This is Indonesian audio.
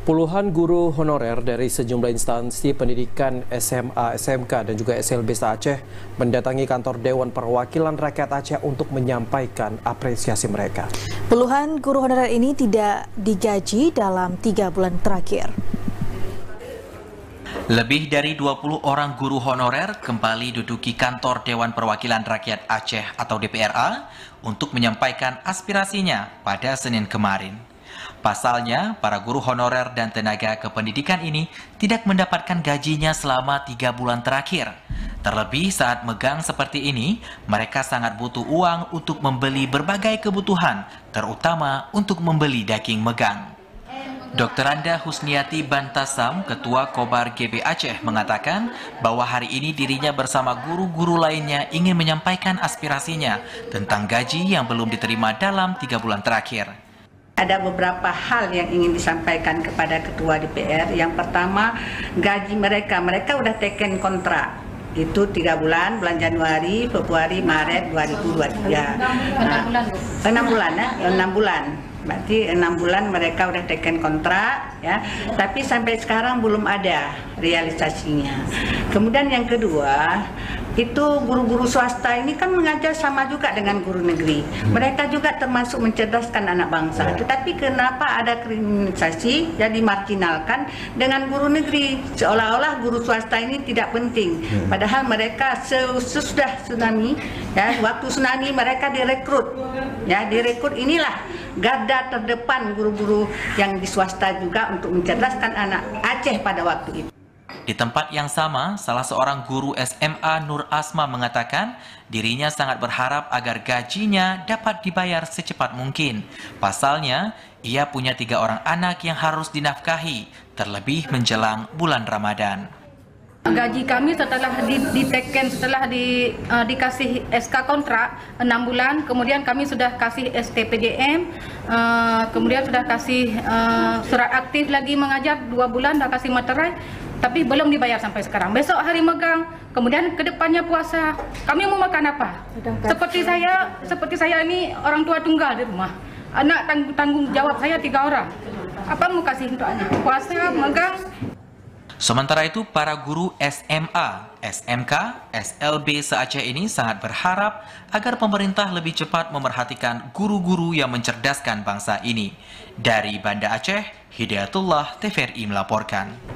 Puluhan guru honorer dari sejumlah instansi pendidikan SMA, SMK, dan juga SLB se-Aceh mendatangi kantor Dewan Perwakilan Rakyat Aceh untuk menyampaikan apresiasi mereka. Puluhan guru honorer ini tidak digaji dalam 3 bulan terakhir. Lebih dari 20 orang guru honorer kembali duduki kantor Dewan Perwakilan Rakyat Aceh atau DPRA untuk menyampaikan aspirasinya pada Senin kemarin. Pasalnya, para guru honorer dan tenaga kependidikan ini tidak mendapatkan gajinya selama 3 bulan terakhir. Terlebih saat megang seperti ini, mereka sangat butuh uang untuk membeli berbagai kebutuhan, terutama untuk membeli daging megang. Dr. Anda Husniati Bantasam, Ketua Kobar GB Aceh, mengatakan bahwa hari ini dirinya bersama guru-guru lainnya ingin menyampaikan aspirasinya tentang gaji yang belum diterima dalam 3 bulan terakhir. Ada beberapa hal yang ingin disampaikan kepada Ketua DPR. Yang pertama, gaji mereka udah teken kontrak. Itu 3 bulan, bulan Januari, Februari, Maret 2023. 6 bulan ya, 6 bulan. Berarti 6 bulan mereka udah teken kontrak ya. Tapi sampai sekarang belum ada realisasinya. Kemudian yang kedua, itu guru-guru swasta ini kan mengajar sama juga dengan guru negeri. Mereka juga termasuk mencerdaskan anak bangsa. Tetapi kenapa ada kriminalisasi, jadi marginalkan dengan guru negeri? Seolah-olah guru swasta ini tidak penting. Padahal mereka sesudah tsunami, ya, waktu tsunami mereka direkrut. Ya, direkrut inilah garda terdepan guru-guru yang di swasta juga untuk mencerdaskan anak Aceh pada waktu itu. Di tempat yang sama, salah seorang guru SMA Nur Asma mengatakan dirinya sangat berharap agar gajinya dapat dibayar secepat mungkin. Pasalnya, ia punya 3 orang anak yang harus dinafkahi, terlebih menjelang bulan Ramadan. Gaji kami setelah diteken, setelah dikasih SK kontrak 6 bulan, kemudian kami sudah kasih STPJM, kemudian sudah kasih surat aktif lagi mengajar 2 bulan, sudah kasih materai, tapi belum dibayar sampai sekarang. Besok hari megang, kemudian ke depannya puasa. Kami mau makan apa? Seperti saya ini orang tua tunggal di rumah. Anak tanggung jawab saya 3 orang. Apa mau kasih untuk anak? Puasa, megang. Sementara itu, para guru SMA, SMK, SLB se-Aceh ini sangat berharap agar pemerintah lebih cepat memerhatikan guru-guru yang mencerdaskan bangsa ini. Dari Banda Aceh, Hidayatullah TVRI melaporkan.